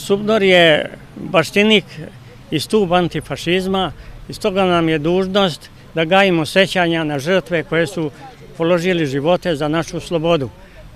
SUBNOR je baštinik i stub antifašizma i stoga nam je dužnost da gajimo sećanja na žrtve koje su položili živote za našu slobodu.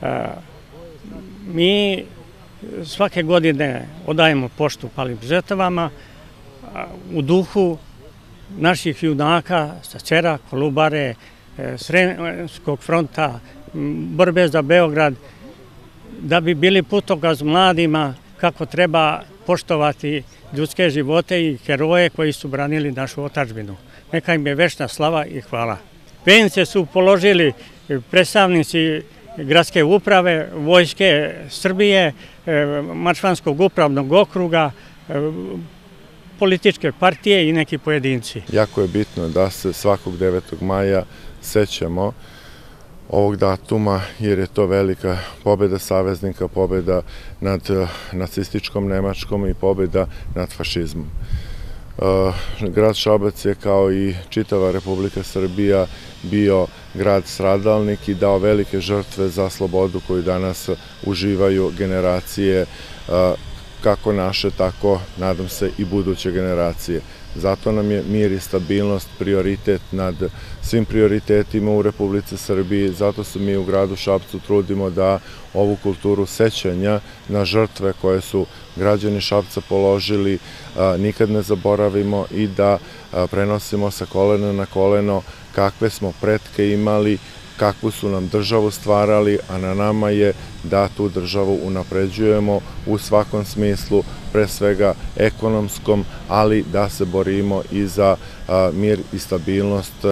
Mi svake godine odajemo poštu palim žrtvama u duhu naših junaka sa Cera, Kolubare, Sremskog fronta, borbe za Beograd, da bi bili putokaz mladima kako treba poštovati ljudske živote i heroje koji su branili našu otadžbinu. Neka im je večna slava i hvala. Vence su položili predstavnici gradske uprave, Vojske Srbije, Mačvanskog upravnog okruga, političke partije i neki pojedinci. Jako je bitno da se svakog 9. maja sećamo ovog datuma, jer je to velika pobjeda saveznika, pobjeda nad nacističkom Nemačkom i pobjeda nad fašizmom. Grad Šabac je, kao i čitava Republika Srbija, bio grad stradalnik i dao velike žrtve za slobodu koju danas uživaju generacije, kako naše, tako, nadam se, i buduće generacije. Zato nam je mir i stabilnost prioritet nad svim prioritetima u Republici Srbiji. Zato se mi u gradu Šapcu trudimo da ovu kulturu sećanja na žrtve koje su građani Šapca položili nikad ne zaboravimo i da prenosimo sa kolena na koleno kakve smo pretke imali, kakvu su nam državu stvarali, a na nama je da tu državu unapređujemo u svakom smislu, pre svega ekonomskom, ali da se borimo i za mir i stabilnost